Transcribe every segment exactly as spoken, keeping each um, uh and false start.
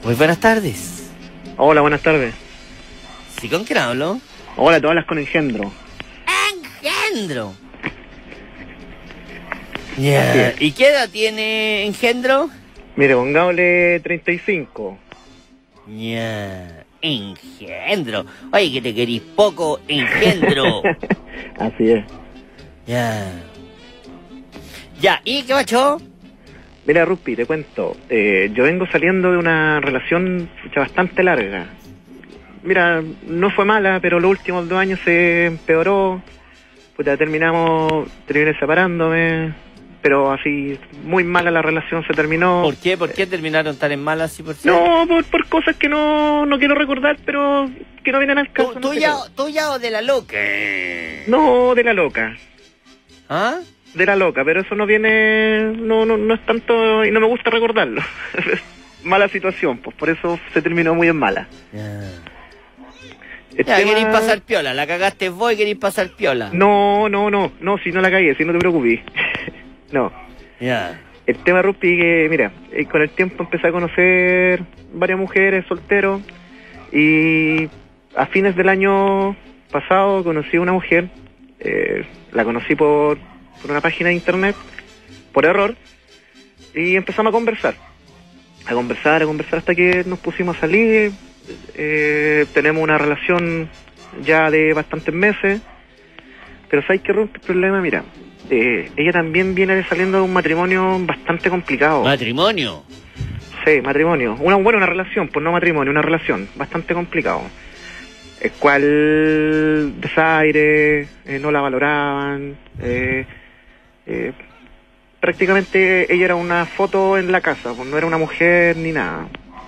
Muy buenas tardes. Hola, buenas tardes. ¿Sí, con quién hablo? Hola, tú hablas con Engendro. ¡Engendro! Yeah. ¿Y qué edad tiene Engendro? Mire, pongámosle treinta y cinco. Ya, yeah. Engendro. Oye, que te querís poco, Engendro. Así es. Ya. Ya, ¿y qué macho? Mira, Rupi, te cuento. Eh, yo vengo saliendo de una relación ya bastante larga. Mira, no fue mala, pero los últimos dos años se empeoró. Pues terminamos, terminé separándome. Pero así, muy mala la relación se terminó. ¿Por qué? ¿Por qué terminaron tan en mal así por cierto? No, por, por cosas que no, no quiero recordar, pero que no vienen al caso. ¿Tú, no tuya, sé ¿Tuya o de la loca? No, de la loca. ¿Ah? De la loca, pero eso no viene, no, no, no es tanto, y no me gusta recordarlo. Mala situación, pues por eso se terminó muy en mala. Yeah. El Ya, tema... queréis pasar piola, la cagaste vos y queréis pasar piola. No, no, no, no, si no la cagué, si no te preocupes. No. Ya. Yeah. El tema, Rupi, que mira, eh, con el tiempo empecé a conocer varias mujeres solteros y a fines del año pasado conocí a una mujer, eh, la conocí por, por una página de internet, por error, y empezamos a conversar, a conversar, a conversar hasta que nos pusimos a salir. Eh, tenemos una relación ya de bastantes meses, pero ¿sabes qué rompe el problema? Mira, eh, ella también viene de saliendo de un matrimonio bastante complicado. ¿Matrimonio? Sí, matrimonio. Una, bueno, una relación, pues no matrimonio, una relación bastante complicado. El cual desaire, eh, no la valoraban, eh, eh, prácticamente ella era una foto en la casa, pues no era una mujer ni nada.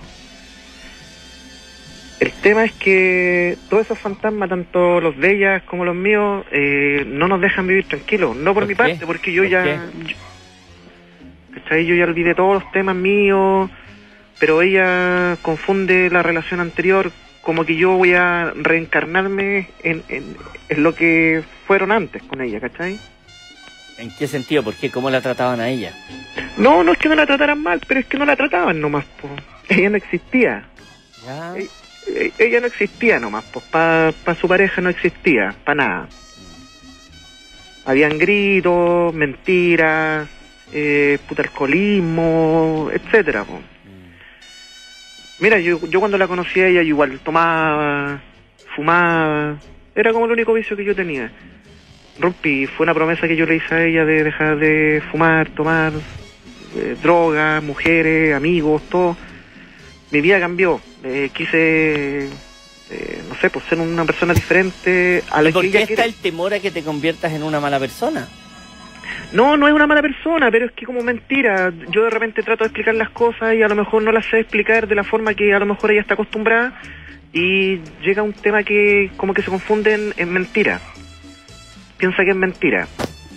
El tema es que todos esos fantasmas, tanto los de ellas como los míos, eh, no nos dejan vivir tranquilos. No por, por mi qué? parte, porque yo ¿Por ya... Yo, ¿cachai? Yo ya olvidé todos los temas míos, pero ella confunde la relación anterior como que yo voy a reencarnarme en, en, en lo que fueron antes con ella, ¿cachai? ¿En qué sentido? ¿Por qué? ¿Cómo la trataban a ella? No, no es que no la trataran mal, pero es que no la trataban nomás, po. Ella no existía. ¿Ya? Ella, ella no existía nomás, pues para pa su pareja no existía, para nada. Mm. Habían gritos, mentiras, eh, puta alcoholismo, etcétera, pues. Mm. Mira, yo, yo cuando la conocí a ella yo igual tomaba, fumaba, era como el único vicio que yo tenía. Rumpi, fue una promesa que yo le hice a ella de dejar de fumar, tomar, eh, drogas, mujeres, amigos, todo. Mi vida cambió, eh, quise, eh, no sé, pues ser una persona diferente a la ¿Y por que qué ella está quiere. el temor a que te conviertas en una mala persona? No, no es una mala persona, pero es que como mentira, yo de repente trato de explicar las cosas y a lo mejor no las sé explicar de la forma que a lo mejor ella está acostumbrada y llega un tema que como que se confunde en, en mentira, piensa que es mentira.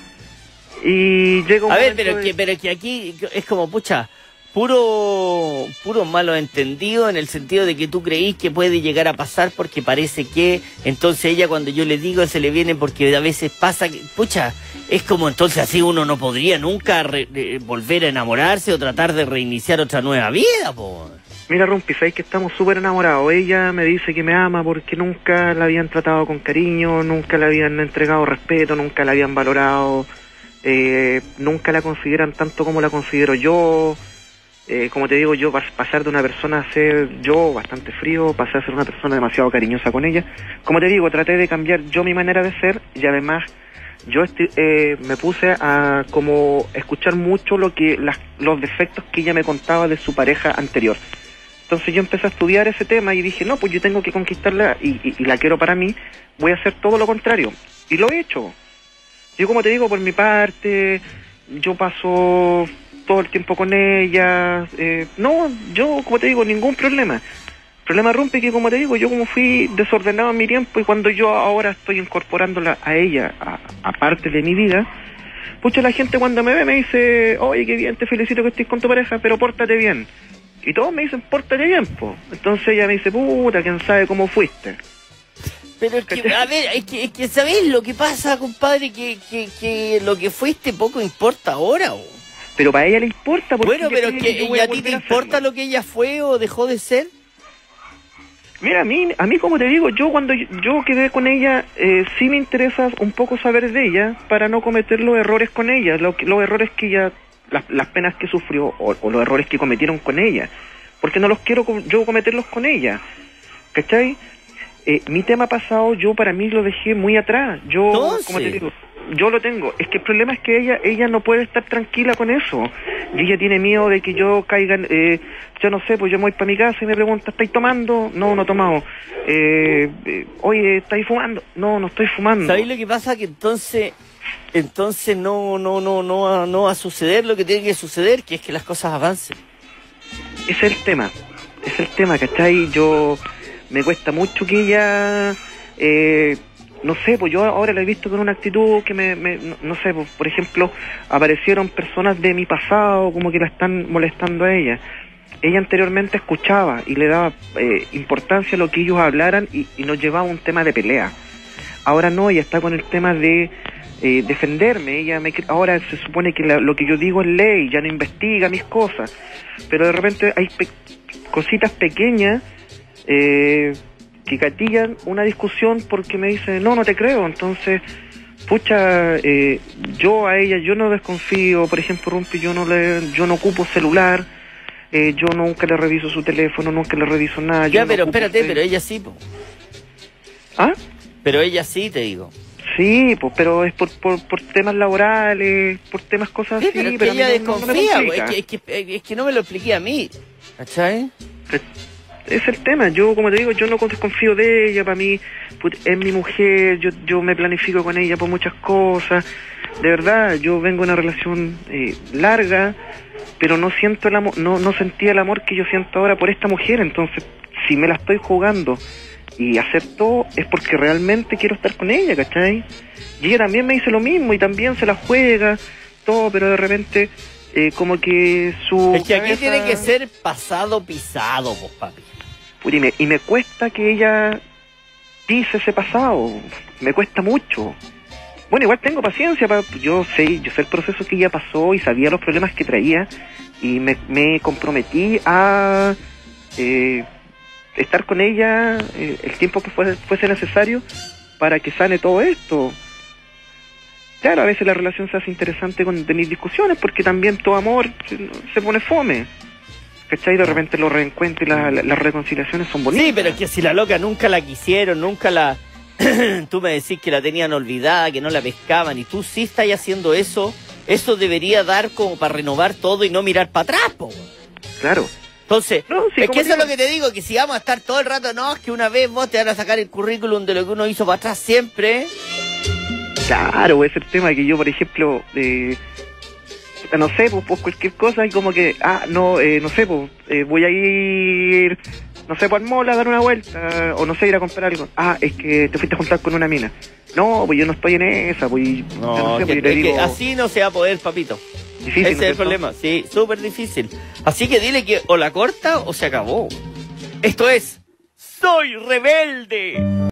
Y llega un A ver, pero, de... que, pero que aquí es como, pucha... Puro, puro malo entendido en el sentido de que tú creís que puede llegar a pasar porque parece que entonces ella cuando yo le digo se le viene porque a veces pasa que, pucha, es como entonces así uno no podría nunca re, re, volver a enamorarse o tratar de reiniciar otra nueva vida, po. Mira, Rumpi, sabes que estamos súper enamorados. Ella me dice que me ama porque nunca la habían tratado con cariño, nunca le habían entregado respeto, nunca la habían valorado, eh, nunca la consideran tanto como la considero yo. Eh, como te digo, yo pasar de una persona a ser yo bastante frío, pasé a ser una persona demasiado cariñosa con ella. Como te digo, traté de cambiar yo mi manera de ser y además yo eh, me puse a como escuchar mucho lo que las, los defectos que ella me contaba de su pareja anterior. Entonces yo empecé a estudiar ese tema y dije, no, pues yo tengo que conquistarla y, y, y la quiero para mí, voy a hacer todo lo contrario. Y lo he hecho. Yo, como te digo, por mi parte, yo paso... todo el tiempo con ella, eh, no, yo, como te digo, ningún problema. El problema rompe que, como te digo, yo como fui desordenado en mi tiempo y cuando yo ahora estoy incorporándola a ella, a, a parte de mi vida, pucha, la gente cuando me ve me dice, oye, qué bien, te felicito que estés con tu pareja, pero pórtate bien. Y todos me dicen, pórtate bien, po. Entonces ella me dice, puta, quién sabe cómo fuiste. Pero es que, a ver, es que, es que ¿sabés lo que pasa, compadre? Que, que, que lo que fuiste poco importa ahora, o... pero para ella le importa. Porque bueno, pero que, que, que ¿y a ti te importa lo que ella fue o dejó de ser? Mira, a mí, a mí como te digo, yo cuando yo, yo quedé con ella, eh, sí me interesa un poco saber de ella para no cometer los errores con ella, lo, los errores que ella, las, las penas que sufrió o, o los errores que cometieron con ella, porque no los quiero yo cometerlos con ella, ¿cachai? Eh, mi tema pasado yo para mí lo dejé muy atrás, yo, Entonces... como te digo, yo lo tengo, es que el problema es que ella ella no puede estar tranquila con eso, y ella tiene miedo de que yo caiga, eh, yo no sé, pues yo me voy para mi casa y me pregunta, ¿estáis tomando? No, no he tomado. Eh, eh, oye, ¿estáis fumando? No, no estoy fumando. ¿Sabéis lo que pasa? Que entonces, entonces no, no, no, no, va, no va a suceder lo que tiene que suceder, que es que las cosas avancen. Ese es el tema, ese es el tema, ¿cachai? Yo, me cuesta mucho que ella... Eh, no sé, pues yo ahora la he visto con una actitud que me, me no, no sé, pues, por ejemplo, aparecieron personas de mi pasado como que la están molestando a ella. Ella anteriormente escuchaba y le daba eh, importancia a lo que ellos hablaran y, y nos llevaba a un tema de pelea. Ahora no, ella está con el tema de eh, defenderme. Ella me, ahora se supone que la, lo que yo digo es ley, ya no investiga mis cosas, pero de repente hay pe cositas pequeñas eh, que gatillan una discusión porque me dice, no, no te creo. Entonces, pucha, eh, yo a ella, yo no desconfío. Por ejemplo, Rumpi, yo no le, yo no ocupo celular, eh, yo nunca le reviso su teléfono, nunca le reviso nada. Ya, yo pero no espérate, ocupo, pero ella sí, po. ¿Ah? Pero ella sí, te digo. Sí, pues, pero es por, por, por temas laborales, por temas cosas Sí, así. pero es que pero a mí ella no, no, no me desconfía, po. complica. es, que, es, que, es que no me lo expliqué a mí, ¿cachai? Es el tema, yo como te digo, yo no desconfío de ella, para mí put, es mi mujer, yo yo me planifico con ella por muchas cosas, de verdad, yo vengo de una relación eh, larga, pero no siento el amor, no, no sentía el amor que yo siento ahora por esta mujer. Entonces, si me la estoy jugando y acepto, es porque realmente quiero estar con ella, ¿cachai? Y ella también me dice lo mismo y también se la juega, todo, pero de repente... Eh, como que su Es que aquí cabeza... tiene que ser pasado pisado, pues, papi. Y me, y me cuesta que ella pise ese pasado, me cuesta mucho. Bueno, igual tengo paciencia, pa, yo sé yo sé el proceso que ella pasó y sabía los problemas que traía y me, me comprometí a eh, estar con ella eh, el tiempo que fuese, fuese necesario para que sane todo esto. Claro, a veces la relación se hace interesante con de mis discusiones porque también todo amor se, se pone fome. ¿Cachai? De repente los reencuentros y la, la, las reconciliaciones son bonitas. Sí, pero es que si la loca nunca la quisieron, nunca la... tú me decís que la tenían olvidada, que no la pescaban, y tú sí estás haciendo eso, eso debería dar como para renovar todo y no mirar para atrás, po. Claro. Entonces, no, sí, es que eso digo... es lo que te digo, que si vamos a estar todo el rato, no, es que una vez vos te van a sacar el currículum de lo que uno hizo para atrás siempre. Claro, es el tema que yo, por ejemplo, eh, no sé, pues, pues cualquier cosa y como que, ah, no, eh, no sé, pues eh, voy a ir, no sé, pues al mall a dar una vuelta, o no sé, ir a comprar algo. Ah, es que te fuiste a juntar con una mina. No, pues yo no estoy en esa, pues... No, no sé, que, pues, yo le es digo, que así no se va a poder, papito. Difícil, Ese ¿no es el es problema, sí, súper difícil. Así que dile que o la corta o se acabó. Esto es Soy Rebelde.